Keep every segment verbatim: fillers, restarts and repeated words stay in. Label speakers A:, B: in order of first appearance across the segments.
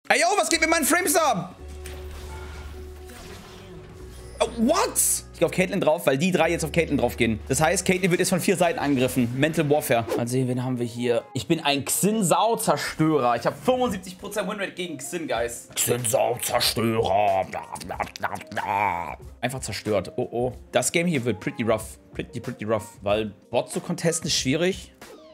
A: Ey, yo, was geht mit meinen Frames ab? Oh, what? Ich gehe auf Caitlyn drauf, weil die drei jetzt auf Caitlyn drauf gehen. Das heißt, Caitlyn wird jetzt von vier Seiten angegriffen. Mental Warfare. Mal sehen, wen haben wir hier. Ich bin ein Xin-Sao-Zerstörer. Ich habe fünfundsiebzig Prozent Winrate gegen Xin, Guys. Xin-Sao-Zerstörer. Einfach zerstört. Oh, oh. Das Game hier wird pretty rough. Pretty, pretty rough. Weil Bot zu contesten ist schwierig.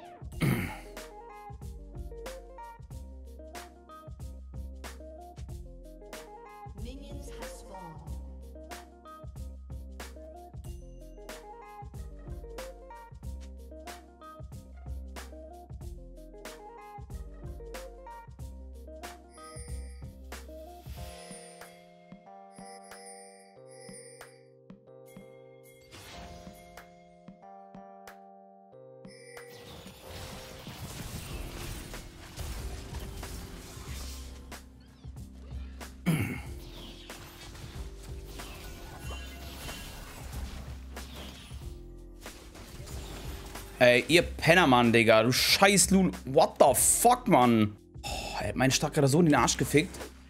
A: Ey, ihr Penner, Mann, Digga. Du scheiß Lul. What the fuck, Mann? Oh, er hat meinen Stark gerade so in den Arsch gefickt.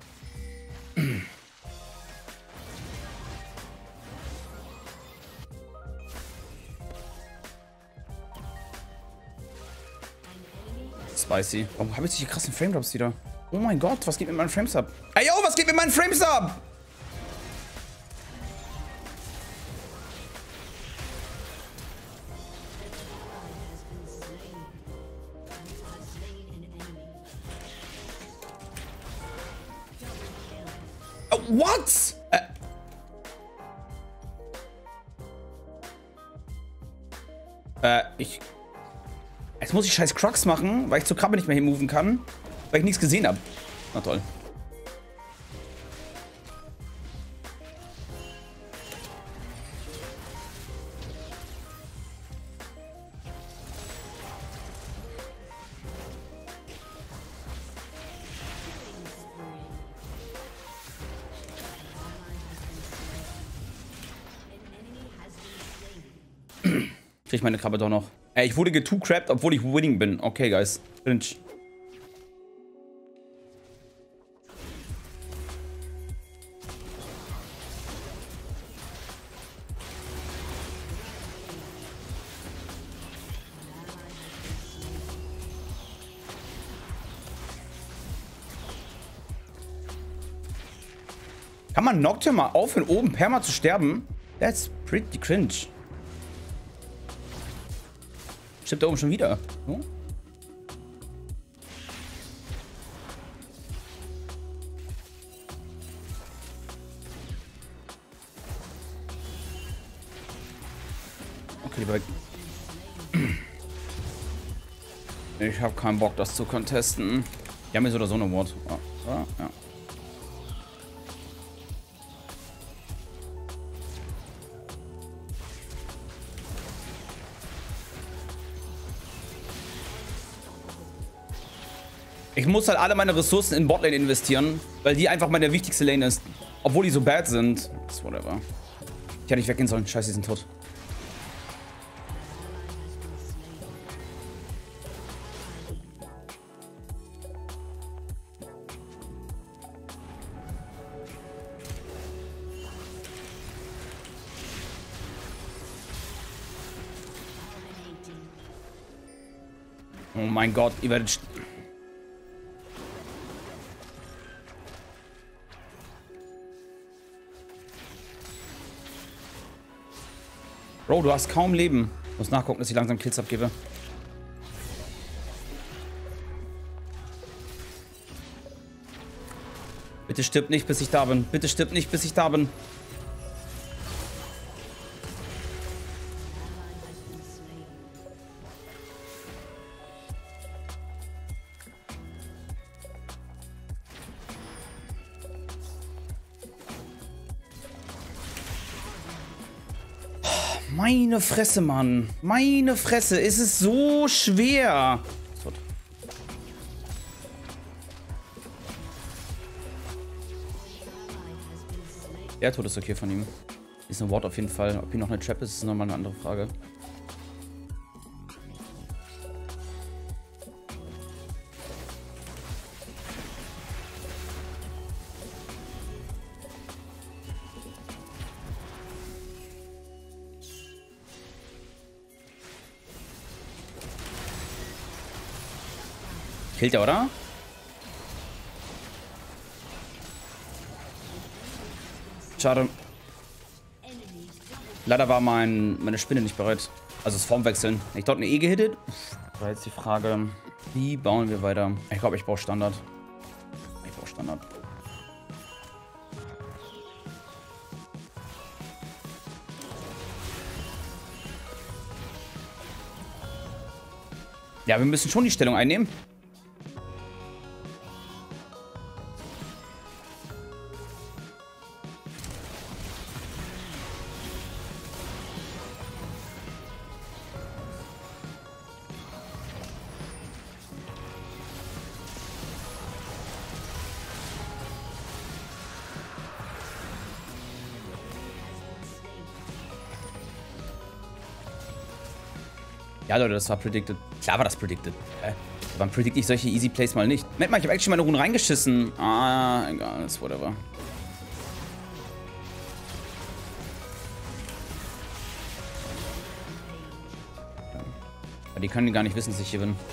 A: Spicy. Warum habe ich solche krassen Frame-Drops wieder? Oh mein Gott, was geht mit meinen Frames ab? Ey, yo, was geht mit meinen Frames ab? What? Äh. Äh, ich... Jetzt muss ich scheiß Crux machen, weil ich zur Krabbe nicht mehr hinmoven kann, weil ich nichts gesehen habe. Na toll. Krieg ich meine Krabbe doch noch. Ey, ich wurde getwo-crapped, obwohl ich winning bin. Okay, guys. Cringe. Kann man Nocturne mal aufhören, oben perma zu sterben? That's pretty cringe. Stimmt da oben schon wieder. Oh. Okay, lieber. Ich habe keinen Bock, das zu contesten. Die haben jetzt oder so eine Ward. Oh, oh, ja. Ich muss halt alle meine Ressourcen in Botlane investieren, weil die einfach meine wichtigste Lane ist. Obwohl die so bad sind. Das ist whatever. Ich hätte nicht weggehen sollen. Scheiße, die sind tot. Oh mein Gott, ihr werdet... Bro, du hast kaum Leben. Ich muss nachgucken, dass ich langsam Kills abgebe. Bitte stirb nicht, bis ich da bin. Bitte stirb nicht, bis ich da bin. Meine Fresse, Mann. Meine Fresse. Es ist so schwer. Der Tod ist okay von ihm. Ist eine Ward auf jeden Fall. Ob hier noch eine Trap ist, ist nochmal eine andere Frage. Killt er, oder? Schade. Leider war mein, meine Spinne nicht bereit. Also das Formwechseln. Ich dort eine E gehittet. Da jetzt die Frage, wie bauen wir weiter? Ich glaube, ich brauche Standard. Ich brauche Standard. Ja, wir müssen schon die Stellung einnehmen. Ja, Leute, das war predicted. Klar war das predicted. Hä? Wann predict ich solche Easy Plays mal nicht? Merkt mal, ich habe actually meine Runen reingeschissen. Ah, egal, ist whatever. Ja, die können gar nicht wissen, dass ich hier bin.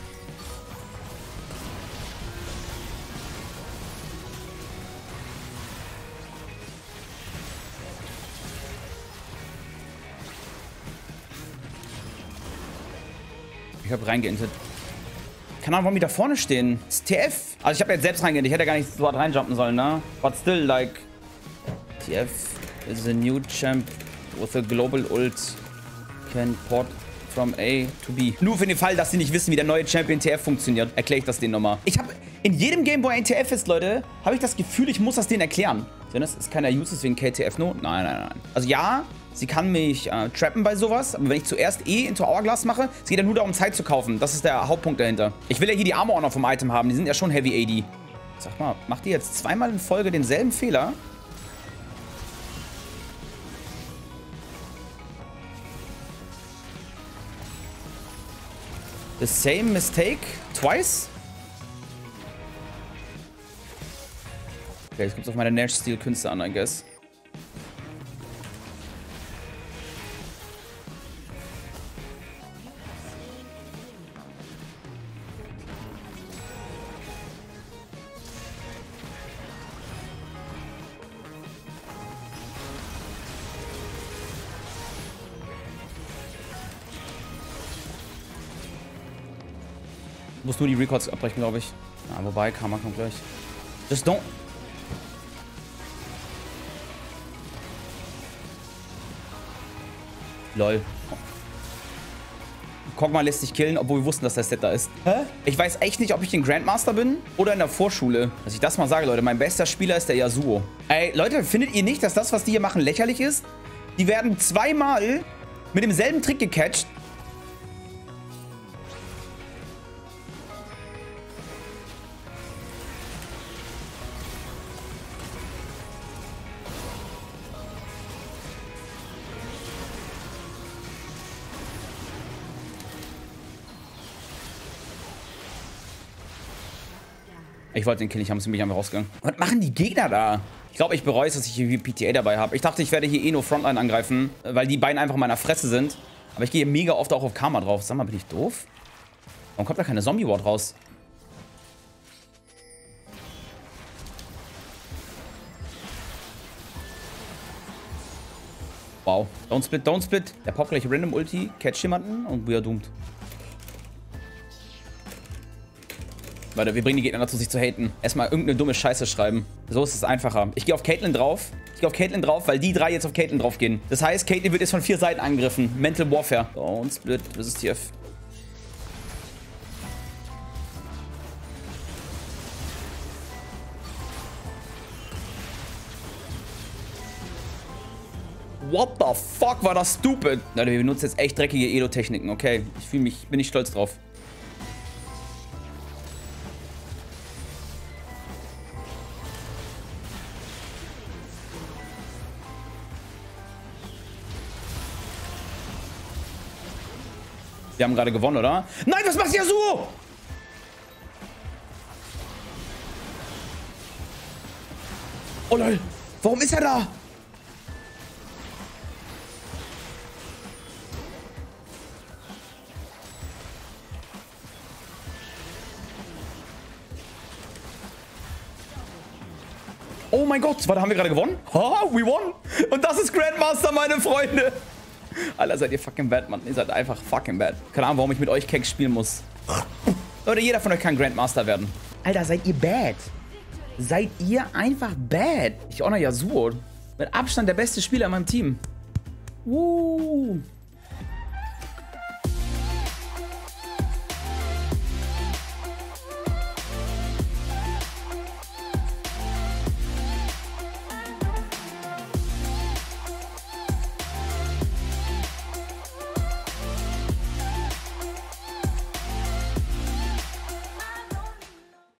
A: Ich habe reingeintet. Keine Ahnung, warum die da vorne stehen. Das ist T F. Also ich habe jetzt selbst reingeintet. Ich hätte gar nicht so hart reinjumpen sollen, ne? But still, like... T F is a new champ with a global ult. Can port from A to B. Nur für den Fall, dass sie nicht wissen, wie der neue Champion T F funktioniert, erkläre ich das denen nochmal. Ich habe... In jedem Game, wo ein T F ist, Leute, habe ich das Gefühl, ich muss das denen erklären. Denn das ist keiner Use, deswegen K T F no. Nein, nein, nein. Also ja... Sie kann mich äh, trappen bei sowas, aber wenn ich zuerst E into Hourglass mache, es geht ja nur darum, Zeit zu kaufen. Das ist der Hauptpunkt dahinter. Ich will ja hier die Armor auch noch vom Item haben. Die sind ja schon Heavy A D. Sag mal, macht die jetzt zweimal in Folge denselben Fehler? The same mistake twice? Okay, jetzt kommt es auf meine Nash-Stil-Künste an, I guess. Muss nur die Records abbrechen, glaube ich. Ja, wobei, Karma kommt gleich. Just don't... Lol. Kog'Maw lässt sich killen, obwohl wir wussten, dass der Set da ist. Hä? Ich weiß echt nicht, ob ich den Grandmaster bin oder in der Vorschule. Dass ich das mal sage, Leute. Mein bester Spieler ist der Yasuo. Ey, Leute, findet ihr nicht, dass das, was die hier machen, lächerlich ist? Die werden zweimal mit demselben Trick gecatcht. Ich wollte den Kill nicht haben, sind mich einfach rausgegangen. Was machen die Gegner da? Ich glaube, ich bereue es, dass ich hier P T A dabei habe. Ich dachte, ich werde hier eh nur Frontline angreifen, weil die beiden einfach in meiner Fresse sind. Aber ich gehe mega oft auch auf Karma drauf. Sag mal, bin ich doof? Warum kommt da keine Zombie-Ward raus? Wow. Don't split, don't split. Der poppt gleich Random Ulti, catch jemanden und we are doomed. Leute, wir bringen die Gegner dazu, sich zu haten. Erstmal irgendeine dumme Scheiße schreiben. So ist es einfacher. Ich gehe auf Caitlyn drauf. Ich gehe auf Caitlyn drauf, weil die drei jetzt auf Caitlyn drauf gehen. Das heißt, Caitlyn wird jetzt von vier Seiten angegriffen. Mental Warfare. Don't split. Das ist T F. What the fuck, war das stupid? Leute, wir benutzen jetzt echt dreckige Elo-Techniken, okay? Ich fühle mich, bin nicht stolz drauf. Wir haben gerade gewonnen, oder? Nein, was macht Yasuo? Oh lol, warum ist er da? Oh mein Gott, warte, haben wir gerade gewonnen? Ha, we won. Und das ist Grandmaster, meine Freunde. Alter, seid ihr fucking bad, Mann. Ihr seid einfach fucking bad. Keine Ahnung, warum ich mit euch Keck spielen muss. Oder jeder von euch kann Grandmaster werden. Alter, seid ihr bad. Seid ihr einfach bad. Ich honor Yasuo. Mit Abstand der beste Spieler in meinem Team. Uh.